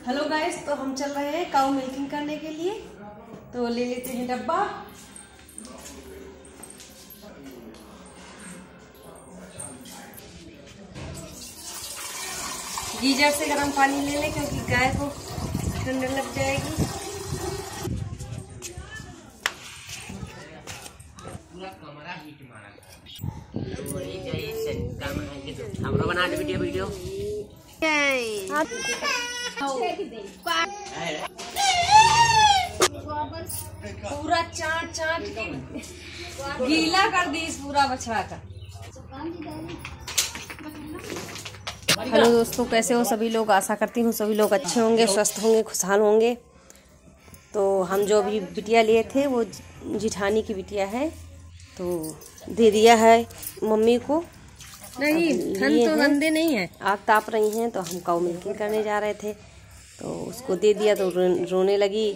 Hello guys, तो हम चल रहे हैं काऊ मिल्किंग करने के लिए। तो ले लेते हैं डब्बा। गीजर से गर्म पानी ले लें क्योंकि गाय को ठंड लग जाएगी। बना दे वीडियो पूरा चाट चाट के गीला कर दी इस पूरा बछड़ा का। हेलो दोस्तों, कैसे हो सभी लोग। आशा करती हूँ सभी लोग अच्छे होंगे, स्वस्थ होंगे, खुशहाल होंगे। तो हम जो अभी बिटिया लिए थे वो जिठानी की बिटिया है, तो दे दिया है मम्मी को। नहीं, ठंड तो गंदे नहीं है, आग ताप रही हैं, तो हम काऊ मिल्किंग करने जा रहे थे तो उसको दे दिया तो रोने लगी।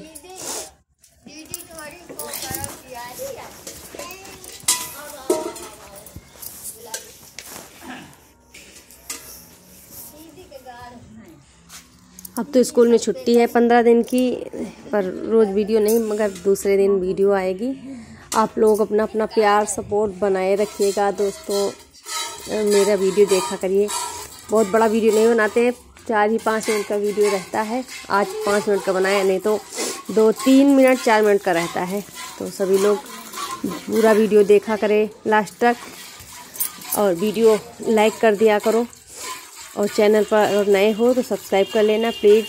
अब तो स्कूल में छुट्टी है 15 दिन की, पर रोज़ वीडियो नहीं मगर दूसरे दिन वीडियो आएगी। आप लोग अपना अपना प्यार सपोर्ट बनाए रखिएगा दोस्तों। मेरा वीडियो देखा करिए। बहुत बड़ा वीडियो नहीं बनाते हैं, 4 ही 5 मिनट का वीडियो रहता है। आज 5 मिनट का बनाया, नहीं तो 2-3 मिनट 4 मिनट का रहता है। तो सभी लोग पूरा वीडियो देखा करें लास्ट तक और वीडियो लाइक कर दिया करो। और चैनल पर अगर नए हो तो सब्सक्राइब कर लेना प्लीज़।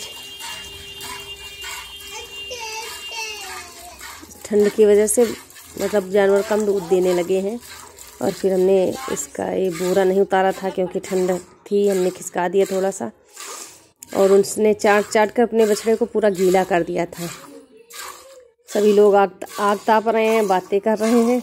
ठंड की वजह से मतलब जानवर कम दूध देने लगे हैं। और फिर हमने इसका ये बोरा नहीं उतारा था क्योंकि ठंड थी, हमने खिसका दिया थोड़ा सा। और उसने चाट चाट कर अपने बछड़े को पूरा गीला कर दिया था। सभी लोग आग ताप रहे हैं, बातें कर रहे हैं।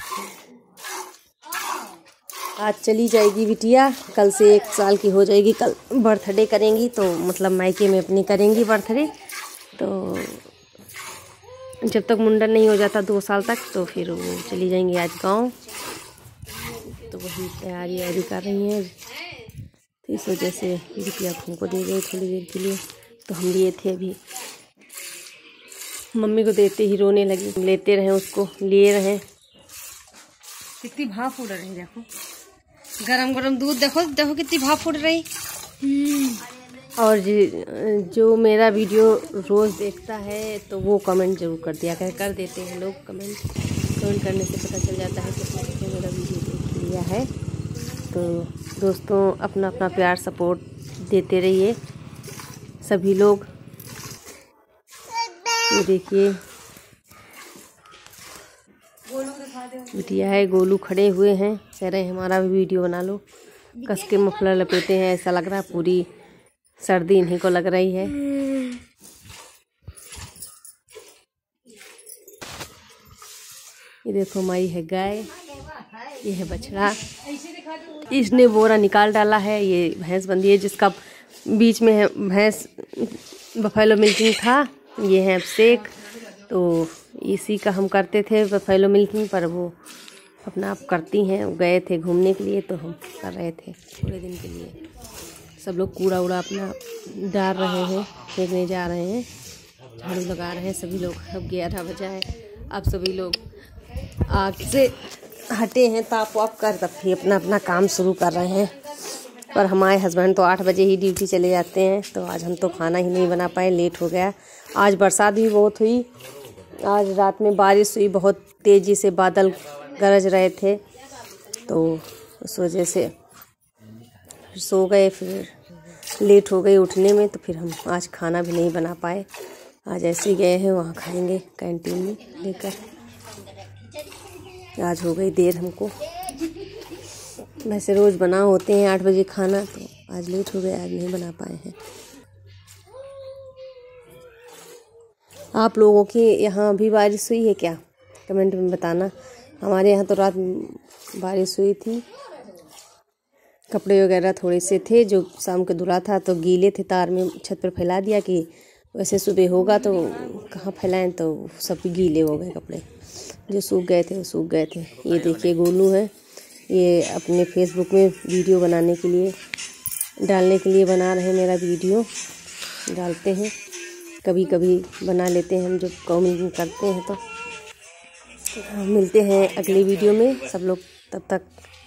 आज चली जाएगी बिटिया, कल से 1 साल की हो जाएगी। कल बर्थडे करेंगी, तो मतलब मायके में अपनी करेंगी बर्थडे। तो जब तक मुंडन नहीं हो जाता 2 साल तक, तो फिर वो चली जाएंगी आज गाँव। तो वही तैयारी कर रही हैं। तो इस वजह से बिटिया को दे गई थोड़ी देर के लिए। तो हम लिए थे, अभी मम्मी को देते ही रोने लगी। लेते रहे उसको, लिए रहे। कितनी भाप उड़ रही, देखो गरम गरम दूध, देखो देखो कितनी भाप उड़ रही। और जो मेरा वीडियो रोज़ देखता है तो वो कमेंट जरूर कर दिया कर देते हैं लोग। कमेंट करने से पता चल जाता है कि मेरा वीडियो देख लिया है। तो दोस्तों अपना अपना प्यार सपोर्ट देते रहिए सभी लोग। ये देखिए बिटिया है, गोलू खड़े हुए हैं, कह रहे हैं हमारा भी वीडियो बना लो। कस के मफलर लपेटे हैं, ऐसा लग रहा है पूरी सर्दी इन्हीं को लग रही है। ये देखो हमारी है गाय, ये है बछड़ा। इसने बोरा निकाल डाला है। ये भैंस बंधी है जिसका बीच में है भैंस बफेलो मिल्किंग था। ये है शेख, तो इसी का हम करते थे बफेलो मिल्किंग, पर वो अपना आप करती हैं। गए थे घूमने के लिए तो हम कर रहे थे थोड़े दिन के लिए। सब लोग कूड़ा उड़ा अपना डाल रहे हैं, फेंकने जा रहे हैं, झाड़ू लगा रहे हैं सभी लोग। अब 11 बजा है, अब सभी लोग आग से हटे हैं, ताप वाप कर तब भी अपना अपना काम शुरू कर रहे हैं। पर हमारे हस्बैंड तो 8 बजे ही ड्यूटी चले जाते हैं, तो आज हम तो खाना ही नहीं बना पाए, लेट हो गया। आज बरसात भी बहुत हुई। आज रात में बारिश हुई, बहुत तेज़ी से बादल गरज रहे थे, तो उस वजह से सो गए। फिर लेट हो गई उठने में, तो फिर हम आज खाना भी नहीं बना पाए। आज ऐसे ही गए हैं, वहाँ खाएंगे कैंटीन में लेकर। आज हो गई देर हमको। वैसे रोज़ बना होते हैं 8 बजे खाना, तो आज लेट हो गए, आज नहीं बना पाए हैं। आप लोगों के यहाँ भी बारिश हुई है क्या, कमेंट में बताना। हमारे यहाँ तो रात बारिश हुई थी। कपड़े वगैरह थोड़े से थे जो शाम को धुला था, तो गीले थे, तार में छत पर फैला दिया कि वैसे सुबह होगा तो कहाँ फैलाएं, तो सब गीले हो गए कपड़े। जो सूख गए थे वो सूख गए थे। ये देखिए गोलू है, ये अपने फेसबुक में वीडियो बनाने के लिए डालने के लिए बना रहे मेरा वीडियो। डालते हैं, कभी कभी बना लेते हैं हम जब कॉमेडी करते हैं। तो मिलते हैं अगली वीडियो में, सब लोग तब तक